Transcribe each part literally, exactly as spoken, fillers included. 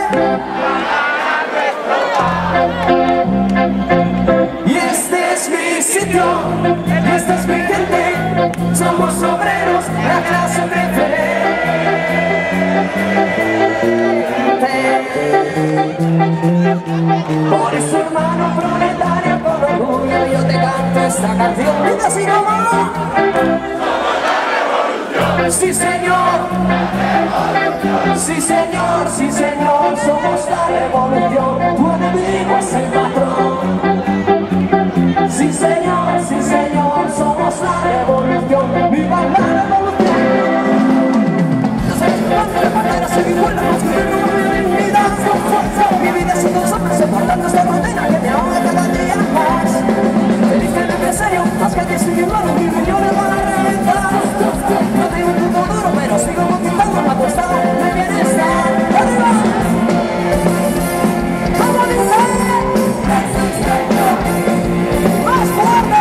Y este es mi sitio, y esta es mi gente, somos obreros, la clase preferente. Por eso, hermano proletario, con orgullo yo te canto esta canción. Y así como sí señor, sí señor, sí señor, somos la revolución, tu enemigo es el patrón. Sí señor, sí señor, somos la revolución, viva la revolución. No sabes cuánto de manera se vivuela, nos gobiernos con dignidad, con fuerza. Mi vida sin dos hombres, importante esta condena que me ahoga cada día más. Feliz que el empresario, las calles siguen malos, mil millones van a reventar. No tengo un punto duro, pero sigo conquistando la costado de bienestar. ¡Arriba! ¡Vamos, dice! ¡Más fuerte!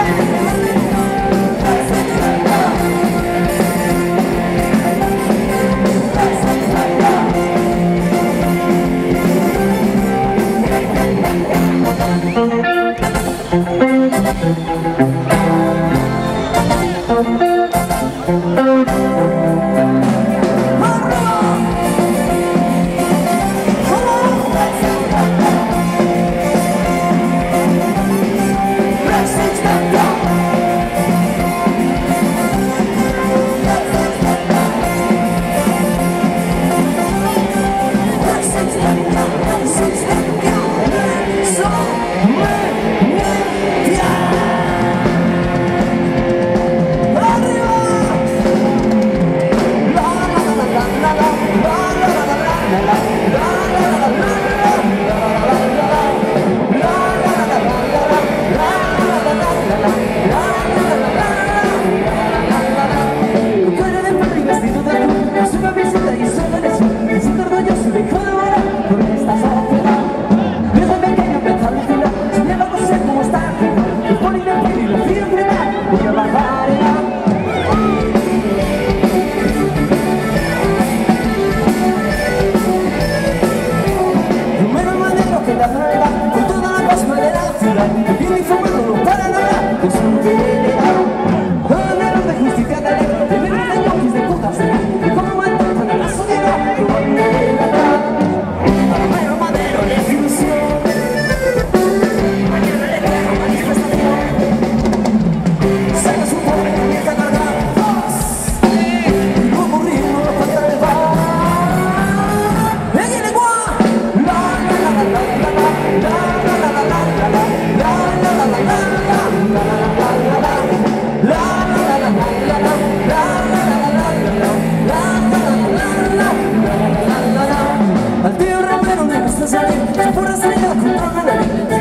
Al tío Romero me gusta salir, se fue rastreando con una nariz.